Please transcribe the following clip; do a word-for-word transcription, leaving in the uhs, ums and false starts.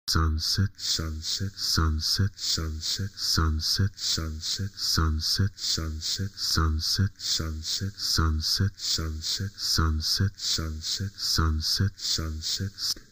sunset, sunset, sunset, sunset, sunset, sunset, sunset, sunset, sunset, sunset, sunset, sunset, sunset, sunset, sunset, sunset.